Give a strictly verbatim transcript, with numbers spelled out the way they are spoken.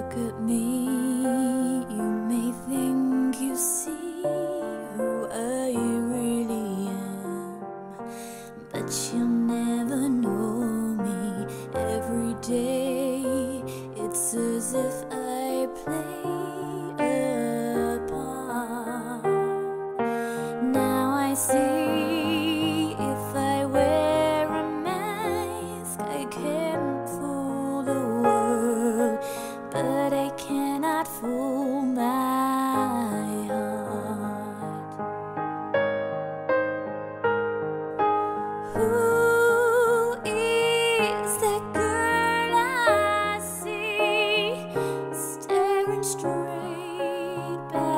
look at me, you may think you see who I really am, but you'll never know me. Every day it's as if I play a part. Now I see, if I wear a mask, I can fool the world, but I cannot fool my heart. Who is that girl I see staring straight back